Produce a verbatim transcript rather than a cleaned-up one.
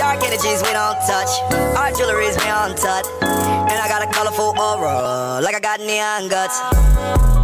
Dark energies we don't touch. Our jewelry's we untucked. And I got a colorful aura, like I got neon guts.